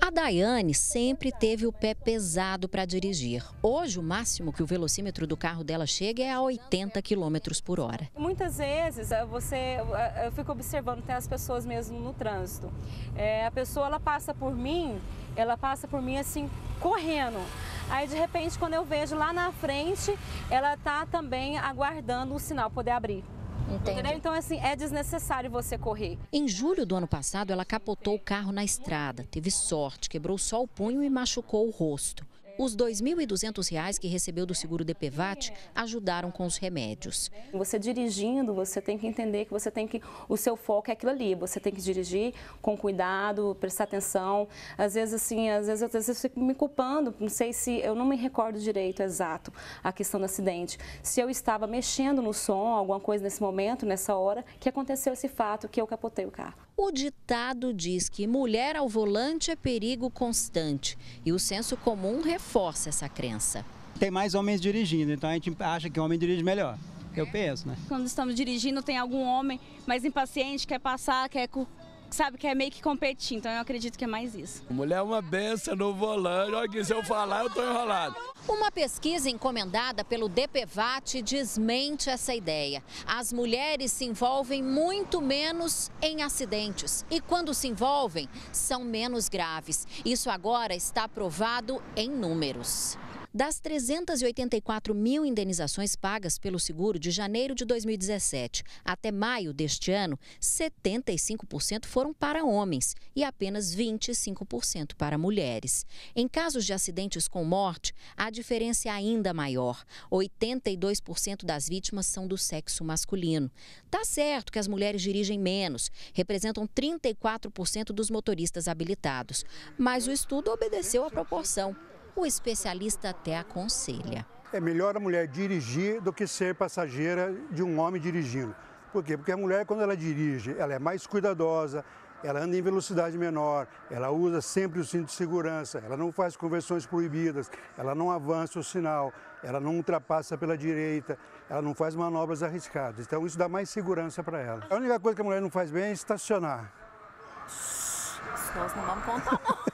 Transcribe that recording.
A Daiane sempre teve o pé pesado para dirigir. Hoje, o máximo que o velocímetro do carro dela chega é a 80 km por hora. Muitas vezes eu fico observando até as pessoas mesmo no trânsito. A pessoa ela passa por mim assim, correndo. Aí, de repente, quando eu vejo lá na frente, ela está também aguardando o sinal poder abrir. Entendeu? Então, assim, é desnecessário você correr. Em julho do ano passado, ela capotou o carro na estrada. Teve sorte, quebrou só o punho e machucou o rosto. Os R$ 2.200 que recebeu do seguro DPVAT ajudaram com os remédios. Você dirigindo, você tem que entender que o seu foco é aquilo ali. Você tem que dirigir com cuidado, prestar atenção. Às vezes eu fico me culpando, eu não me recordo direito exato a questão do acidente. Se eu estava mexendo no som, alguma coisa nesse momento, nessa hora, que aconteceu esse fato que eu capotei o carro. O ditado diz que mulher ao volante é perigo constante e o senso comum reforça essa crença. Tem mais homens dirigindo, então a gente acha que o homem dirige melhor. Eu penso, né? Quando estamos dirigindo, tem algum homem mais impaciente, quer passar, quer meio que competir, então eu acredito que é mais isso. Mulher é uma benção no volante, olha que se eu falar eu tô enrolado. Uma pesquisa encomendada pelo DPVAT desmente essa ideia. As mulheres se envolvem muito menos em acidentes e quando se envolvem, são menos graves. Isso agora está provado em números. Das 384 mil indenizações pagas pelo seguro de janeiro de 2017 até maio deste ano, 75% foram para homens e apenas 25% para mulheres. Em casos de acidentes com morte, a diferença é ainda maior. 82% das vítimas são do sexo masculino. Tá certo que as mulheres dirigem menos, representam 34% dos motoristas habilitados, mas o estudo obedeceu à proporção. O especialista até aconselha. É melhor a mulher dirigir do que ser passageira de um homem dirigindo. Por quê? Porque a mulher, quando ela dirige, ela é mais cuidadosa, ela anda em velocidade menor, ela usa sempre o cinto de segurança, ela não faz conversões proibidas, ela não avança o sinal, ela não ultrapassa pela direita, ela não faz manobras arriscadas. Então isso dá mais segurança para ela. A única coisa que a mulher não faz bem é estacionar. Nós não vamos contar, não.